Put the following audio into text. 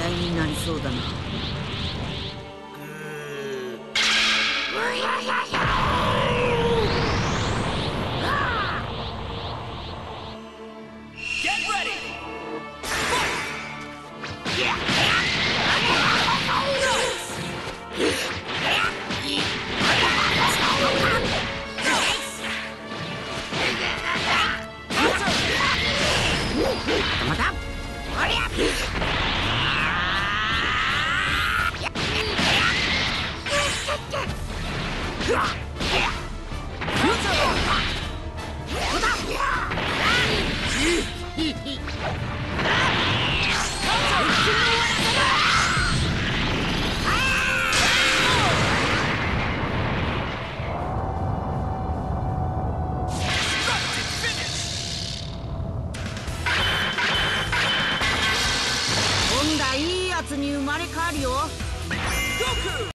合になりそうだな。また今度はいいやつに生まれ変わるよ。